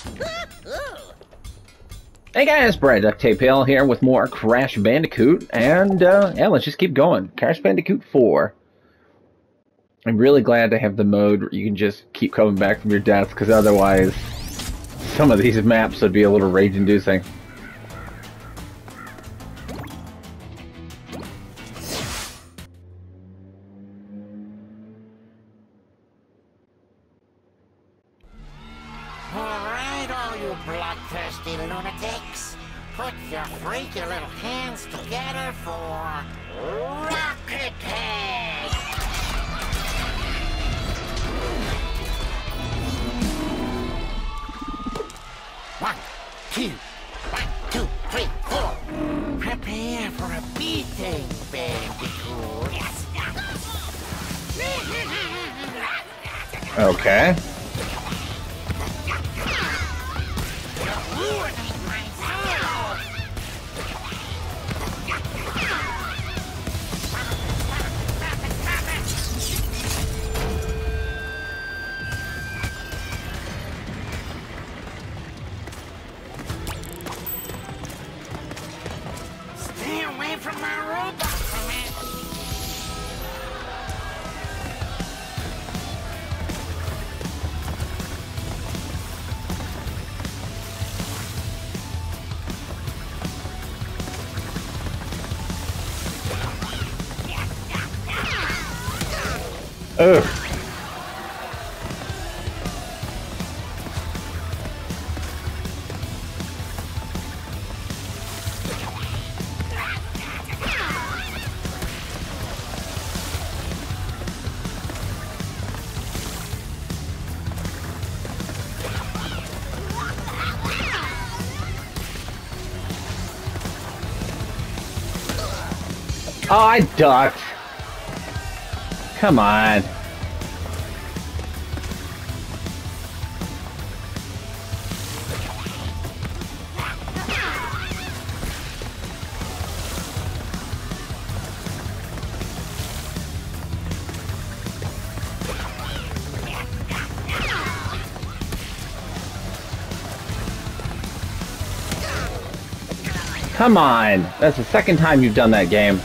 Hey guys, Brad-Duct Tape-Hale here with more Crash Bandicoot, and yeah, let's just keep going. Crash Bandicoot 4. I'm really glad to have the mode where you can just keep coming back from your deaths, because otherwise some of these maps would be a little rage-inducing. Alright, all you bloodthirsty lunatics, put your freaky little hands together for Rocket Head! 1, 2, 1, 2, 3, 4. Prepare for a beating, Bandicoot. Okay. Stay away from my robot, man. Ugh. Oh, I ducked. Come on. Come on. That's the second time you've done that game.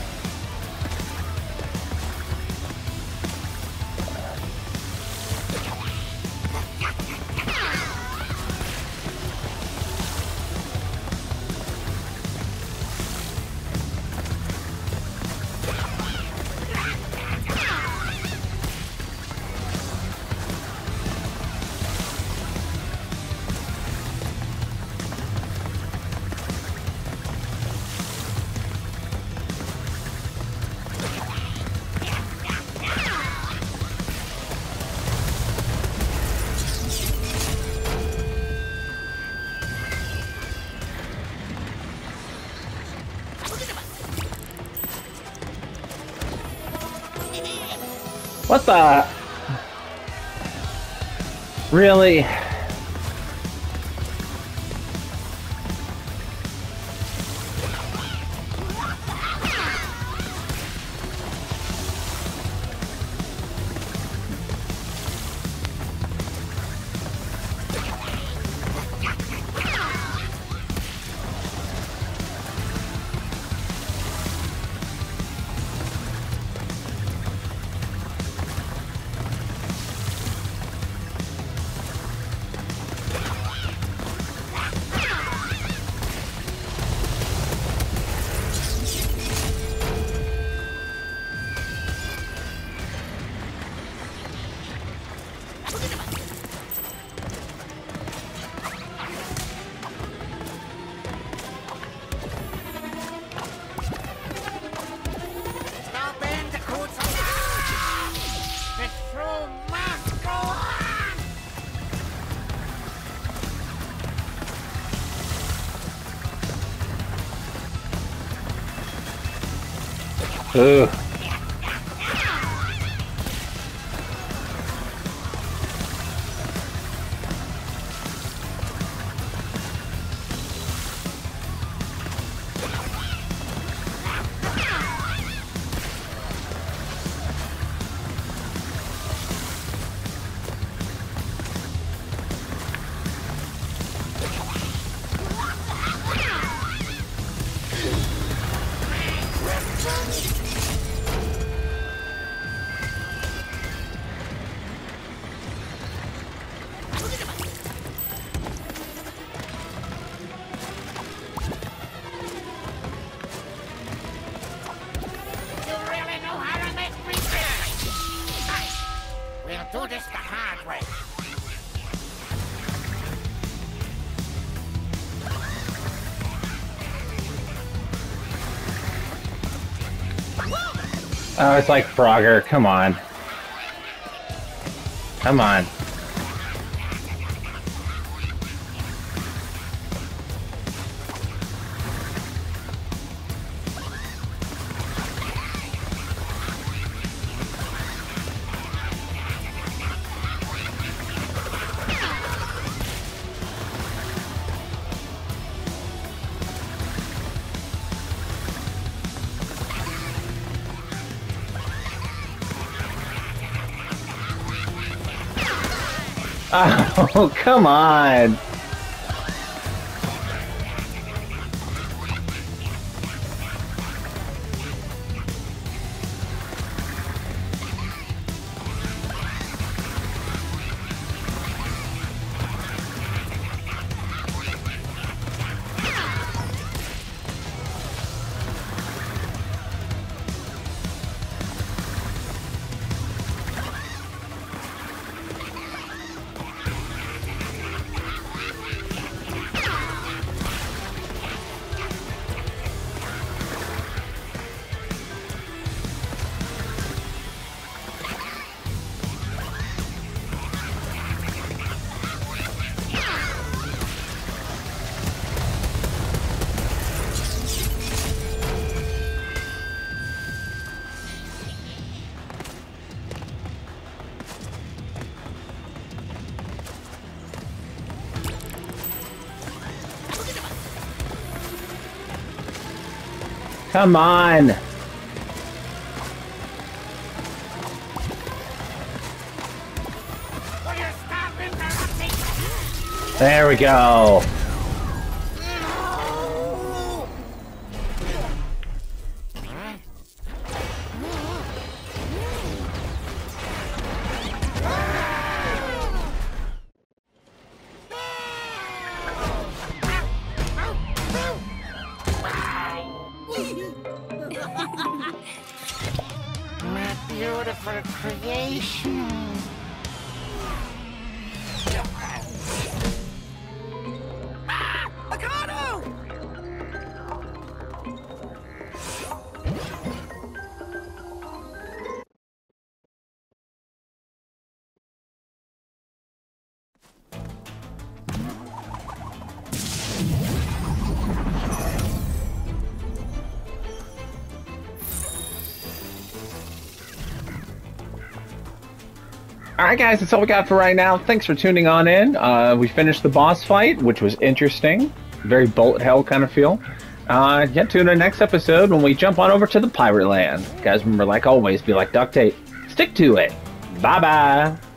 What the? Really? Now, Bandicoots, the show must go on! Ugh. Oh, it's like Frogger. Come on. Come on. Oh, come on. Come on. Will you stop interrupting? There we go. My beautiful creation. Alright guys, that's all we got for right now. Thanks for tuning on in. We finished the boss fight, which was interesting. Very bullet hell kind of feel. Get to the next episode when we jump on over to the pirate land. Guys, remember, like always, be like duct tape. Stick to it. Bye-bye.